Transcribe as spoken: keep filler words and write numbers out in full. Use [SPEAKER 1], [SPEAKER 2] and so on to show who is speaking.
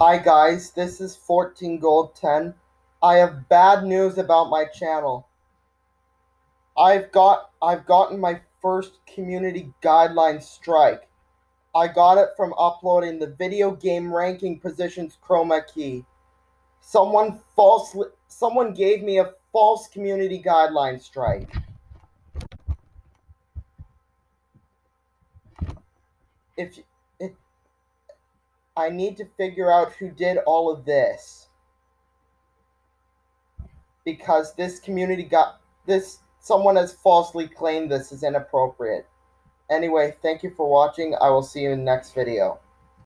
[SPEAKER 1] Hi guys, this is fourteen Gold ten. I have bad news about my channel. I've got I've gotten my first community guideline strike. I got it from uploading the video game ranking positions chroma key. Someone falsely someone gave me a false community guideline strike. If it, I need to figure out who did all of this, because this community got this someone has falsely claimed this is inappropriate. Anyway, thank you for watching. I will see you in the next video.